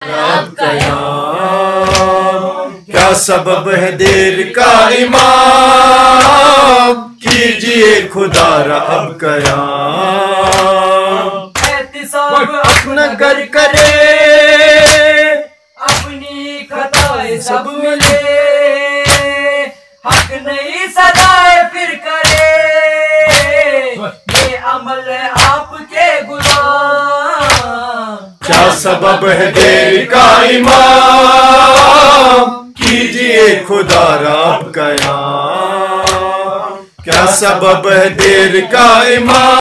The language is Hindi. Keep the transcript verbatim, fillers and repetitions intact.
अब कयाम क्या सबब है देर का इमाम, कीजिए खुदारा अब कयाम। एहतिसाब अपना कर करे अपनी खताएं सब मिले, हक नहीं सदाए फिर करे, ये अमल है आपके गुलाम। क्या सबब है देर का इमाम, कीजिए खुदारा अब कयाम। क्या सबब है देर का इमाम।